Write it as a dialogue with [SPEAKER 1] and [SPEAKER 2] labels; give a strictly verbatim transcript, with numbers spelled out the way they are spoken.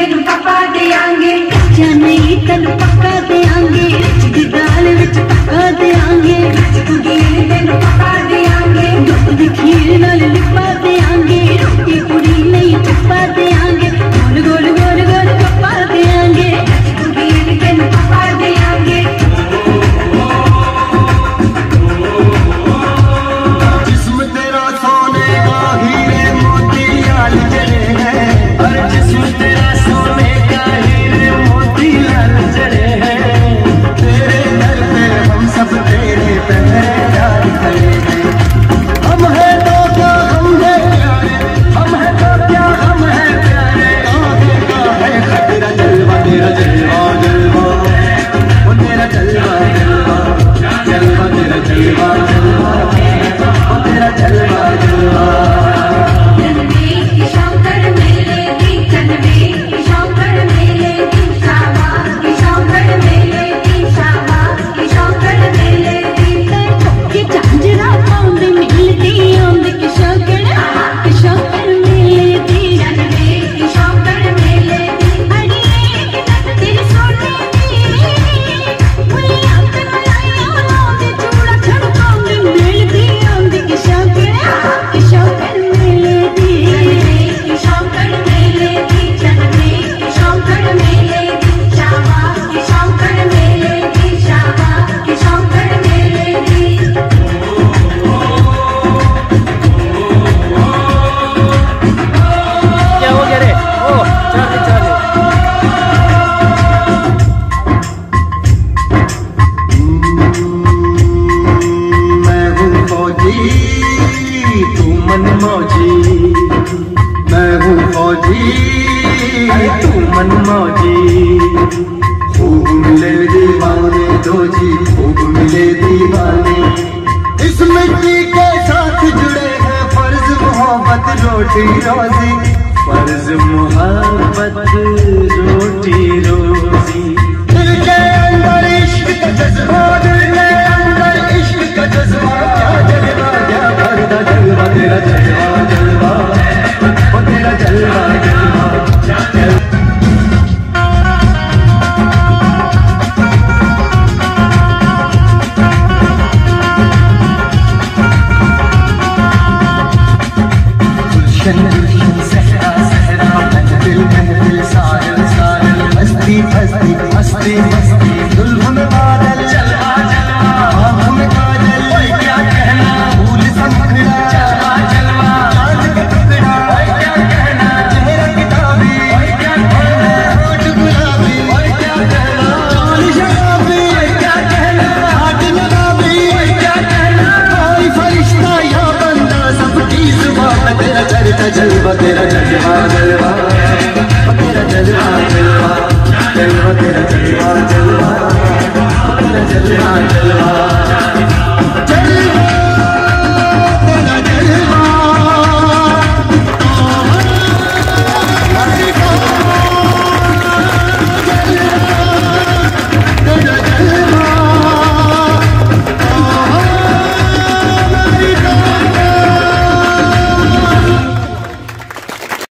[SPEAKER 1] तेन पापा देंगे, कच्चा नहीं तेन पक्का देंगे, दी दाल विच पक्का देंगे, कुड़ी तेन पापा देंगे, दुध दी खीर नाल लिपा देंगे, रोटी कुड़ी नहीं पप्पा देंगे, गोल गोल गोल गोल पप्पा देंगे, कुड़ी तेन पापा देंगे।
[SPEAKER 2] जिस्म तेरा सोने का हीरे मोती लाल जड़े हैं, अरे जिस्म तेरा सोने का हीरे मोती लाल जड़े हैं, तेरे दर पे हम सब तेरे पहरेदार खड़े हैं। हम हैं तो क्या हम हैं प्यारे, हम हैं तो क्या हम हैं प्यारे, आगे का है खतरा जलवा तेरा जलवा जलवा, वो तेरा जलवा जलवा जलवा तेरा जलवा जलवा, वो तेरा जलवा जलवा। रोटी रोजी फर्ज मोहब्बत रोटी रोजी, दिल के अंदर इश्क का जज्बा, दिल के अंदर इश्क का जज्बा, क्या जलवा क्या भरदा जलवा तेरा जलवा जलवा, वो तेरा जलवा जलवा। सहरा सहरा महफिल महफिल साहिल साहिल, मस्ती मस्ती मस्ती मस्ती, दुल्हन बादल चलवा चलवा, आँख में काजल क्या कहना, फूल संखड़ा चलवा चलवा, चांद का टुकड़ा क्या कहना, चेहरा किताबी क्या कहना, होठ गुलाबी क्या कहना, चाल शराबी क्या कहना, हाथ नवाबी क्या कहना, कोई फरिश्ता या बंदा सबकी जुबान तेरा चलता जलवा